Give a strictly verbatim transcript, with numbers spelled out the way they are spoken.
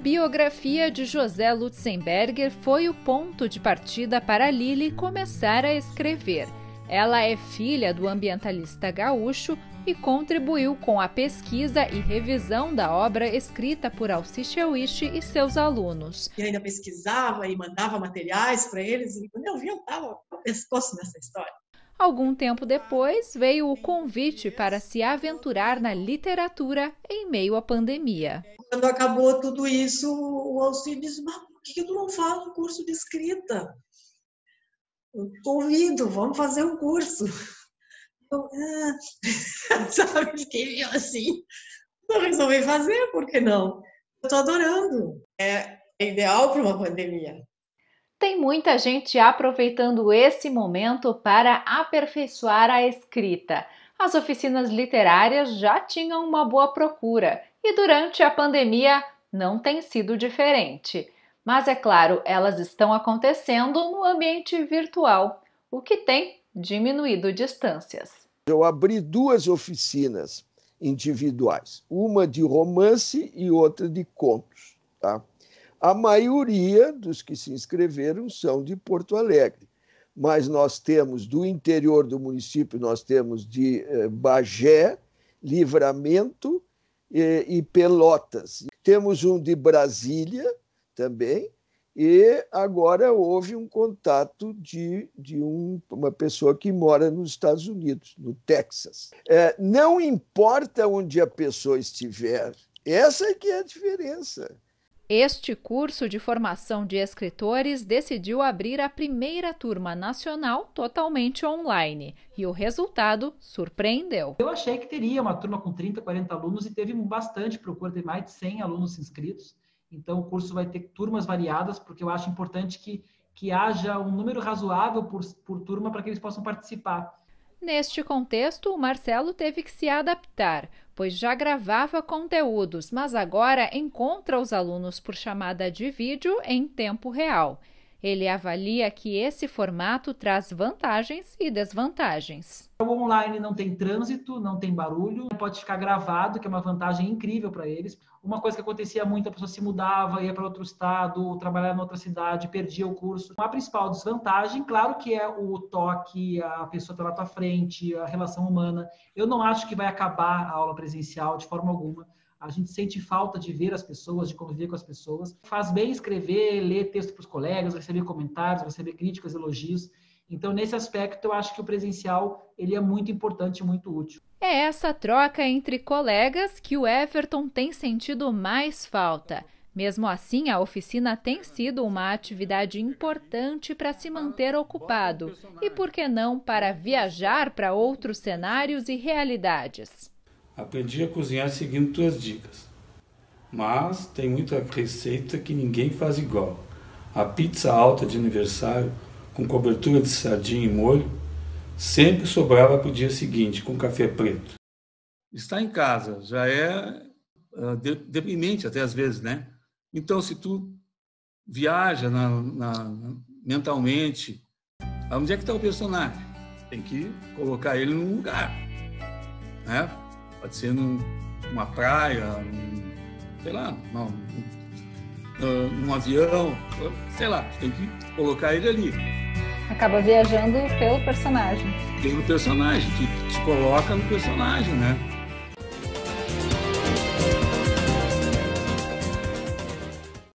biografia de José Lutzenberger foi o ponto de partida para Lili começar a escrever. Ela é filha do ambientalista gaúcho e contribuiu com a pesquisa e revisão da obra escrita por Alciste Elwich e seus alunos. E ainda pesquisava e mandava materiais para eles, e quando eu vi, eu estava com o pescoço nessa história. Algum tempo depois, veio o convite para se aventurar na literatura em meio à pandemia. Quando acabou tudo isso, o Alciste disse, mas por que tu não faz um curso de escrita? Eu convido, vamos fazer um curso. Eu, ah, sabe, fiquei assim, eu resolvi fazer, por que não? Eu estou adorando, é ideal para uma pandemia. Tem muita gente aproveitando esse momento para aperfeiçoar a escrita. As oficinas literárias já tinham uma boa procura e durante a pandemia não tem sido diferente. Mas é claro, elas estão acontecendo no ambiente virtual, o que tem diminuído distâncias. Eu abri duas oficinas individuais, uma de romance e outra de contos, tá? A maioria dos que se inscreveram são de Porto Alegre, mas nós temos do interior do município, nós temos de eh, Bagé, Livramento eh, e Pelotas. Temos um de Brasília também, e agora houve um contato de, de um, uma pessoa que mora nos Estados Unidos, no Texas. É, não importa onde a pessoa estiver, essa é que é a diferença. Este curso de formação de escritores decidiu abrir a primeira turma nacional totalmente online e o resultado surpreendeu. Eu achei que teria uma turma com trinta, quarenta alunos e teve bastante procura, teve mais de cem alunos inscritos. Então o curso vai ter turmas variadas, porque eu acho importante que, que haja um número razoável por, por turma para que eles possam participar. Neste contexto, o Marcelo teve que se adaptar, pois já gravava conteúdos, mas agora encontra os alunos por chamada de vídeo em tempo real. Ele avalia que esse formato traz vantagens e desvantagens. O online não tem trânsito, não tem barulho, pode ficar gravado, que é uma vantagem incrível para eles. Uma coisa que acontecia muito, a pessoa se mudava, ia para outro estado, trabalhar em outra cidade, perdia o curso. A principal desvantagem, claro que é o toque, a pessoa está na tua frente, a relação humana. Eu não acho que vai acabar a aula presencial de forma alguma. A gente sente falta de ver as pessoas, de conviver com as pessoas. Faz bem escrever, ler texto para os colegas, receber comentários, receber críticas, elogios. Então, nesse aspecto, eu acho que o presencial ele é muito importante e muito útil. É essa troca entre colegas que o Everton tem sentido mais falta. Mesmo assim, a oficina tem sido uma atividade importante para se manter ocupado. E por que não para viajar para outros cenários e realidades? Aprendi a cozinhar seguindo tuas dicas. Mas tem muita receita que ninguém faz igual. A pizza alta de aniversário, com cobertura de sardinha e molho, sempre sobrava para o dia seguinte, com café preto. Estar em casa já é uh, de, deprimente até às vezes, né? Então, se tu viaja na, na, mentalmente, onde é que está o personagem? Tem que colocar ele num lugar, né? Pode ser num, numa praia, num, sei lá, num, num, num avião, sei lá, tem que colocar ele ali. Acaba viajando pelo personagem. Pelo personagem, que te coloca no personagem, né?